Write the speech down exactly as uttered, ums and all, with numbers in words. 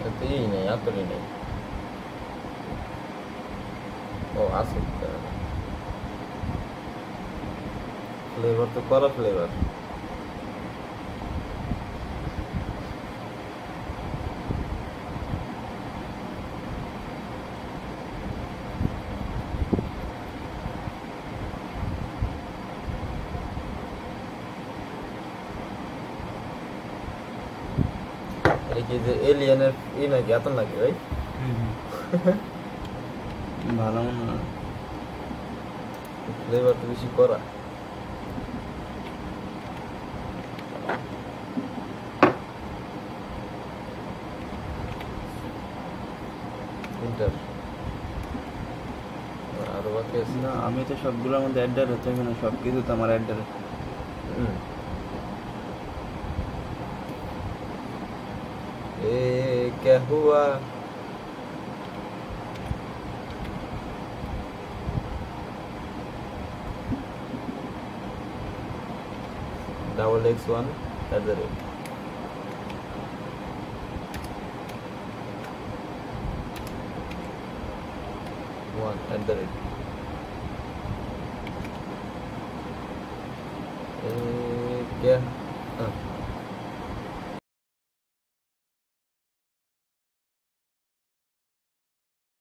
এতে এই নেই, আপেলই নেই। ও আছে ফ্লেভার তো করা ফ্লেভার। এটা কি যে এলিয়েনের ই নাকি এত নাকি ভাই? ভালো মনে হয় ফ্লেভার তো বেশি করা। ইন্টার আরো বাকি আছে না, আমি তো সবগুলোর মধ্যে অ্যাডার হতে হবে না, সব কিছু তো আমার অ্যাডার। হুম। এ क्या हुआ double x one at the rate one at the rate ए क्या हाँ